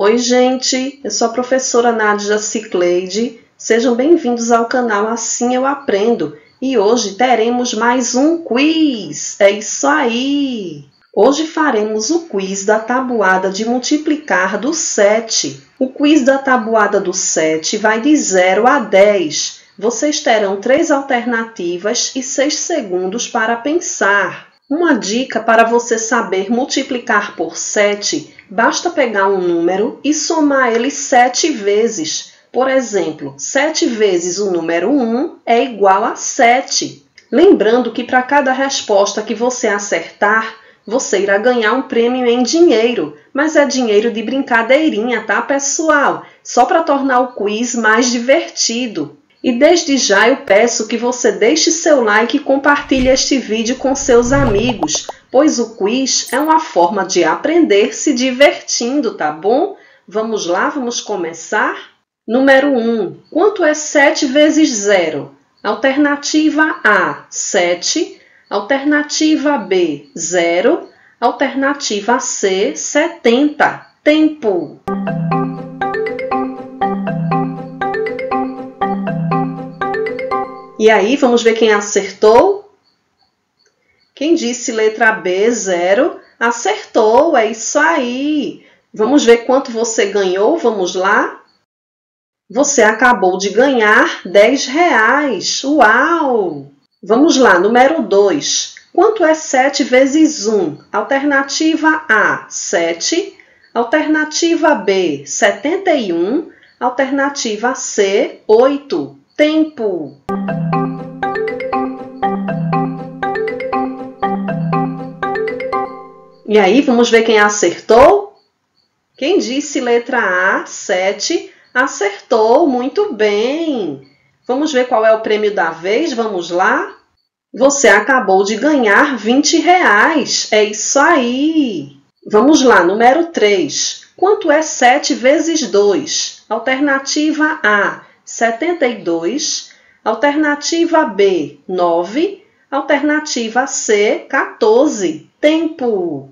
Oi, gente! Eu sou a professora Nádia Cicleide. Sejam bem-vindos ao canal Assim Eu Aprendo. E hoje teremos mais um quiz. É isso aí! Hoje faremos o quiz da tabuada de multiplicar do 7. O quiz da tabuada do 7 vai de 0 a 10. Vocês terão 3 alternativas e 6 segundos para pensar. Uma dica para você saber multiplicar por 7, basta pegar um número e somar ele 7 vezes. Por exemplo, 7 vezes o número 1 é igual a 7. Lembrando que para cada resposta que você acertar, você irá ganhar um prêmio em dinheiro. Mas é dinheiro de brincadeirinha, tá, pessoal? Só para tornar o quiz mais divertido. E desde já eu peço que você deixe seu like e compartilhe este vídeo com seus amigos, pois o quiz é uma forma de aprender se divertindo, tá bom? Vamos lá, vamos começar? Número 1. Quanto é 7 vezes 0? Alternativa A, 7. Alternativa B, 0. Alternativa C, 70. Tempo! E aí, vamos ver quem acertou? Quem disse letra B, 0, acertou, é isso aí! Vamos ver quanto você ganhou, vamos lá? Você acabou de ganhar R$10. Uau! Vamos lá, número 2. Quanto é 7 vezes 1? Alternativa A, 7. Alternativa B, 71. Alternativa C, 8. Tempo! E aí, vamos ver quem acertou? Quem disse letra A, 7, acertou, muito bem! Vamos ver qual é o prêmio da vez, vamos lá? Você acabou de ganhar R$20, é isso aí! Vamos lá, número 3. Quanto é 7 vezes 2? Alternativa A, 72. Alternativa B, 9. Alternativa C, 14. Tempo!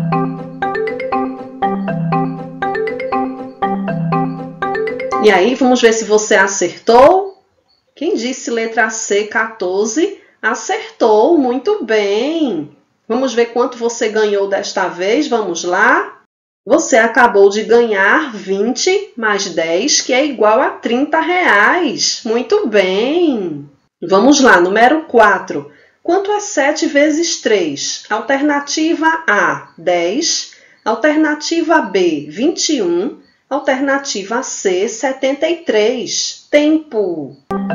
E aí, vamos ver se você acertou? Quem disse letra C, 14, acertou, muito bem! Vamos ver quanto você ganhou desta vez, vamos lá? Você acabou de ganhar 20 mais 10, que é igual a R$30. Muito bem! Vamos lá, número 4. Quanto é 7 vezes 3? Alternativa A, 10. Alternativa B, 21. Alternativa C, 73. Tempo!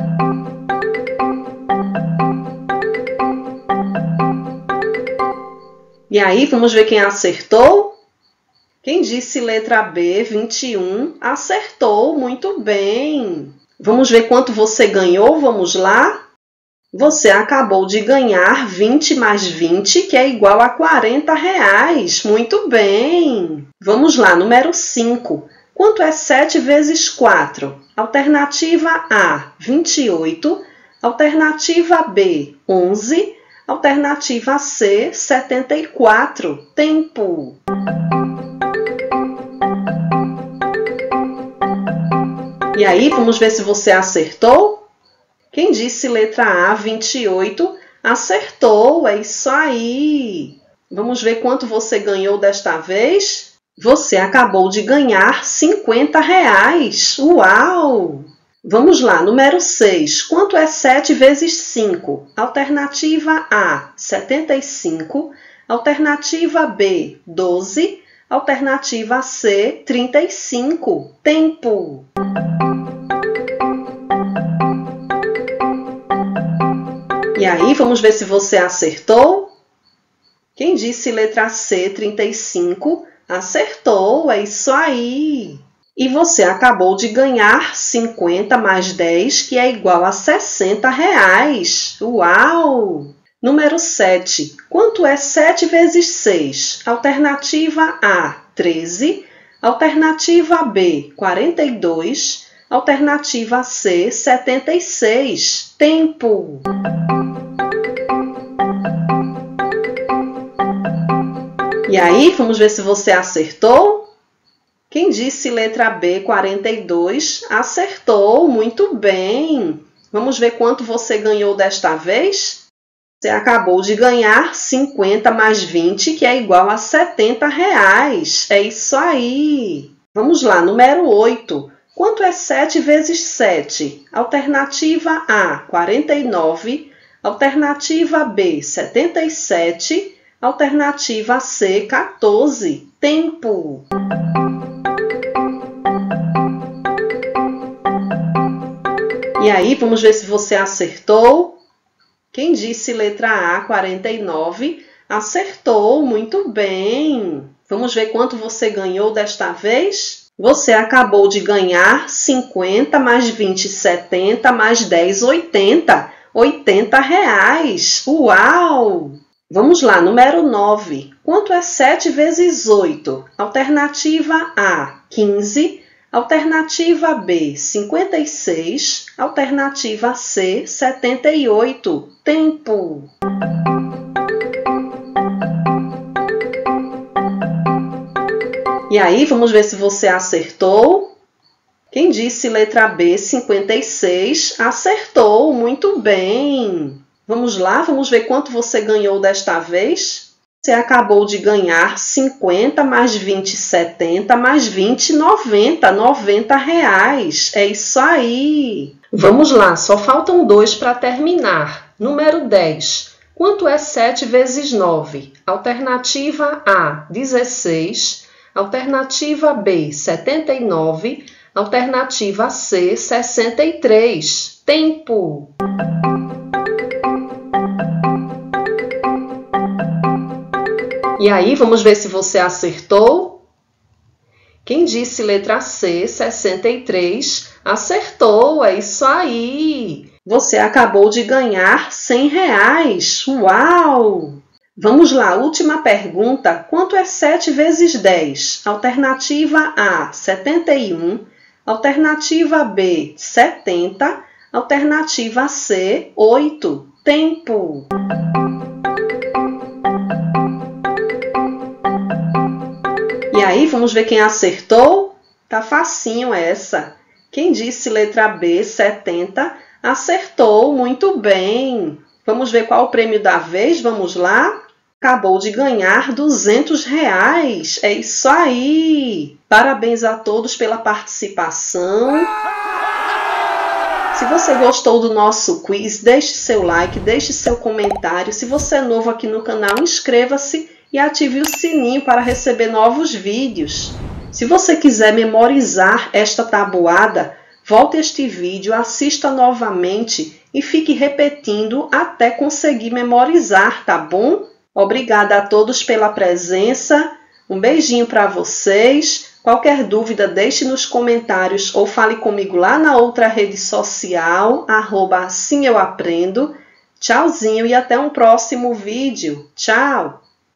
E aí, vamos ver quem acertou? Quem disse letra B, 21, acertou, muito bem! Vamos ver quanto você ganhou, vamos lá? Você acabou de ganhar 20 mais 20, que é igual a R$40. Muito bem! Vamos lá, número 5. Quanto é 7 vezes 4? Alternativa A, 28. Alternativa B, 11. Alternativa C, 74. Tempo! E aí, vamos ver se você acertou? Quem disse letra A, 28, acertou, é isso aí! Vamos ver quanto você ganhou desta vez? Você acabou de ganhar R$50. Uau! Vamos lá, número 6. Quanto é 7 vezes 5? Alternativa A, 75. Alternativa B, 12. Alternativa C, 35. Tempo! E aí, vamos ver se você acertou? Quem disse letra C, 35, acertou, é isso aí! E você acabou de ganhar 50 mais 10, que é igual a R$60. Uau! Número 7. Quanto é 7 vezes 6? Alternativa A, 13. Alternativa B, 42. Alternativa C, 76. Tempo! E aí, vamos ver se você acertou? Quem disse letra B, 42, acertou, muito bem. Vamos ver quanto você ganhou desta vez? Você acabou de ganhar 50 mais 20, que é igual a R$70. É isso aí. Vamos lá, número 8. Quanto é 7 vezes 7? Alternativa A, 49. Alternativa B, 77. Alternativa C, 14. Tempo. E aí, vamos ver se você acertou. Quem disse letra A, 49, acertou, muito bem. Vamos ver quanto você ganhou desta vez? Você acabou de ganhar 50 mais 20, 70, mais 10, 80. R$80. Uau! Vamos lá, número 9. Quanto é 7 vezes 8? Alternativa A, 15. Alternativa B, 56. Alternativa C, 78. Tempo. E aí, vamos ver se você acertou. Quem disse letra B, 56, acertou, muito bem. Vamos lá, vamos ver quanto você ganhou desta vez? Você acabou de ganhar 50 mais 20, 70, mais 20, 90. R$90. É isso aí. Vamos lá, só faltam 2 para terminar. Número 10. Quanto é 7 vezes 9? Alternativa A, 16. Alternativa B, 79. Alternativa C, 63. Tempo. E aí, vamos ver se você acertou? Quem disse letra C, 63, acertou, é isso aí! Você acabou de ganhar R$100. Uau! Vamos lá, última pergunta. Quanto é 7 vezes 10? Alternativa A, 71. Alternativa B, 70. Alternativa C, 8. Tempo! E aí, vamos ver quem acertou? Tá facinho essa. Quem disse letra B, 70, acertou, muito bem. Vamos ver qual o prêmio da vez? Vamos lá? Acabou de ganhar R$200. É isso aí! Parabéns a todos pela participação. Se você gostou do nosso quiz, deixe seu like, deixe seu comentário. Se você é novo aqui no canal, inscreva-se e ative o sininho para receber novos vídeos. Se você quiser memorizar esta tabuada, volte este vídeo, assista novamente e fique repetindo até conseguir memorizar, tá bom? Obrigada a todos pela presença, um beijinho para vocês. Qualquer dúvida, deixe nos comentários ou fale comigo lá na outra rede social, @AssimEuAprendo. Tchauzinho e até um próximo vídeo. Tchau!